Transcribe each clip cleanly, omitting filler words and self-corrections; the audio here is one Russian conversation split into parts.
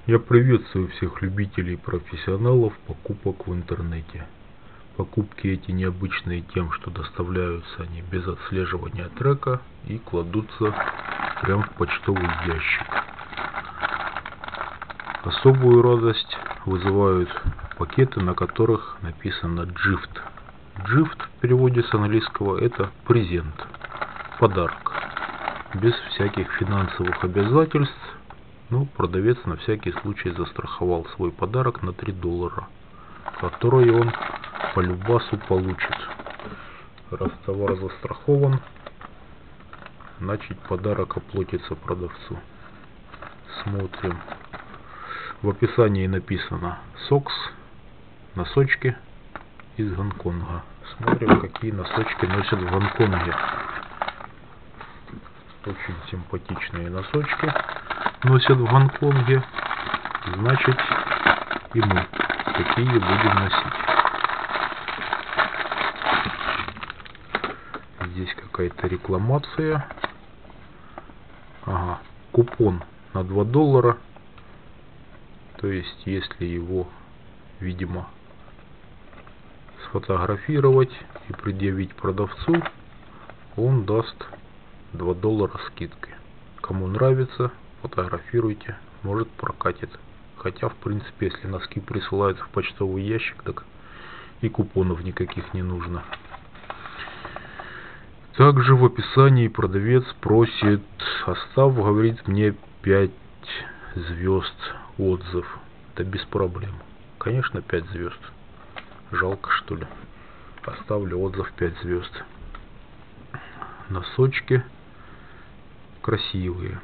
Я приветствую всех любителей и профессионалов покупок в интернете. Покупки эти необычные тем, что доставляются они без отслеживания трека и кладутся прямо в почтовый ящик. Особую радость вызывают пакеты, на которых написано GIFT. GIFT в переводе с английского это презент, подарок. Без всяких финансовых обязательств. Продавец на всякий случай застраховал свой подарок на $3, который он по любасу получит. Раз товар застрахован, значит подарок оплатится продавцу. Смотрим. В описании написано Socks, носочки из Гонконга. Смотрим, какие носочки носят в Гонконге. Очень симпатичные носочки носят в Гонконге, значит и мы такие будем носить. Здесь какая-то рекламация. Ага, купон на $2. То есть, если его, видимо, сфотографировать и предъявить продавцу, он даст $2 скидкой. Кому нравится, фотографируйте, может прокатит. Хотя, в принципе, если носки присылаются в почтовый ящик, так и купонов никаких не нужно. Также в описании продавец просит, говорит, мне 5 звезд отзыв. Это без проблем. Конечно, 5 звезд. Жалко, что ли. Оставлю отзыв 5 звезд. Носочки красивые.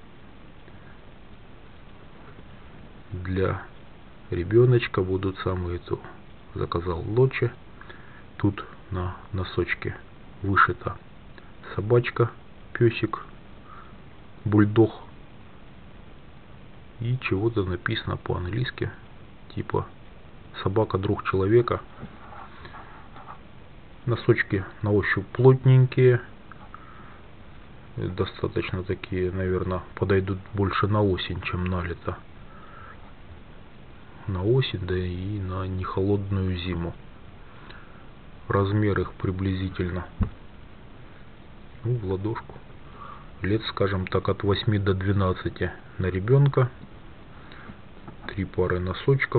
Для ребеночка будут самые то. Заказал Лочи. Тут на носочке вышита собачка, песик, бульдог. И чего-то написано по-английски. Типа собака друг человека. Носочки на ощупь плотненькие. Достаточно такие, наверное, подойдут больше на осень, чем на лето. На осень, да и на нехолодную зиму. Размер их приблизительно в ладошку. Лет, скажем так, от 8 до 12 на ребенка. 3 пары носочков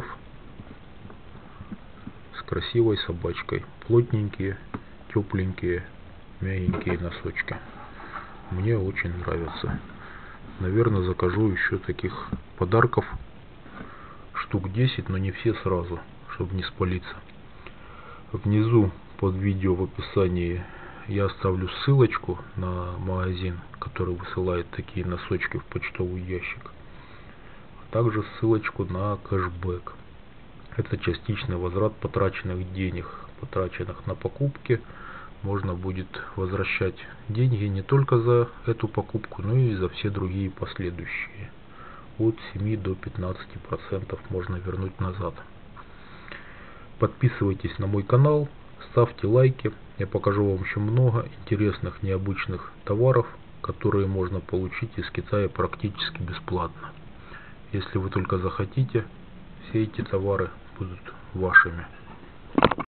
с красивой собачкой. Плотненькие, тепленькие, мягенькие носочки. Мне очень нравятся. Наверное, закажу еще таких подарков штук 10, но не все сразу, чтобы не спалиться. Внизу под видео в описании я оставлю ссылочку на магазин, который высылает такие носочки в почтовый ящик. А также ссылочку на кэшбэк. Это частичный возврат потраченных денег, потраченных на покупки. Можно будет возвращать деньги не только за эту покупку, но и за все другие последующие. От 7 до 15% можно вернуть назад. Подписывайтесь на мой канал, ставьте лайки. Я покажу вам еще много интересных, необычных товаров, которые можно получить из Китая практически бесплатно. Если вы только захотите, все эти товары будут вашими.